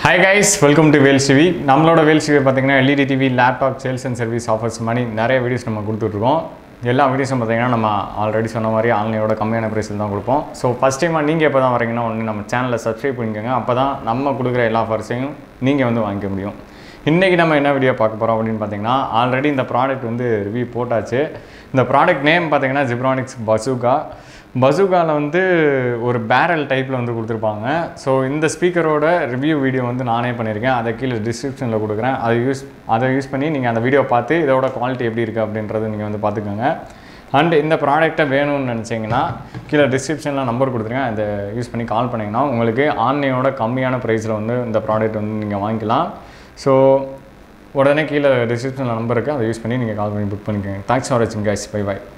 Hi guys, welcome to VEL'S TV. நம்மளோட VEL'S TV பார்த்தீங்கன்னா LED TV, laptop sales and service offers மாதிரி நிறைய videos நம்ம கொடுத்துட்ருக்கோம். எல்லா வீடியோஸும் பார்த்தீங்கன்னா நம்ம ஆல்ரெடி சொன்ன மாதிரி ஆன்லைனோட கம்மியான ப்ரைஸில் தான் கொடுப்போம். ஸோ ஃபஸ்ட் டைமாக நீங்கள் எப்போ தான் வரீங்கன்னா ஒன்று நம்ம சேனலை சப்ஸ்கிரைப் பண்ணிக்கோங்க. அப்போ தான் நம்ம கொடுக்குற எல்லா ஆஃபர்ஸையும் நீங்கள் வந்து வாங்கிக்க முடியும். இன்றைக்கி நம்ம என்ன வீடியோ பார்க்க போகிறோம் அப்படின்னு பார்த்தீங்கன்னா ஆல்ரெடி இந்த ப்ராடக்ட் வந்து ரிவ்யூ போட்டாச்சு. இந்த ப்ராடக்ட் நேம் பார்த்தீங்கன்னா Zebronics Bazooka. பசூகாவில் வந்து ஒரு பேரல் டைப்பில் வந்து கொடுத்துருப்பாங்க. ஸோ இந்த ஸ்பீக்கரோட ரிவ்யூ வீடியோ வந்து நானே பண்ணியிருக்கேன். அதை கீழே டிஸ்கிரிப்ஷனில் கொடுக்குறேன். அதை யூஸ் பண்ணி நீங்கள் அந்த வீடியோ பார்த்து இதோட குவாலிட்டி எப்படி இருக்குது அப்படின்றத நீங்கள் வந்து பார்த்துக்கோங்க. அண்ட் இந்த ப்ராடக்ட்டை வேணும்னு நினச்சிங்கன்னா கீழே டிஸ்கிரிப்ஷனில் நம்பர் கொடுத்துருக்கேன். அதை யூஸ் பண்ணி கால் பண்ணிங்கன்னா உங்களுக்கு ஆன்லைனோட கம்மியான ப்ரைஸில் வந்து இந்த ப்ராடக்ட் வந்து நீங்கள் வாங்கிக்கலாம். ஸோ உடனே கீழே டிஸ்கிரிப்ஷனில் நம்பர் இருக்குது. அதை யூஸ் பண்ணி நீங்கள் கால் பண்ணி புக் பண்ணிக்கோங்க. தேங்க்ஸ் ஃபார் வாட்சிங் கைஸ். Bye by.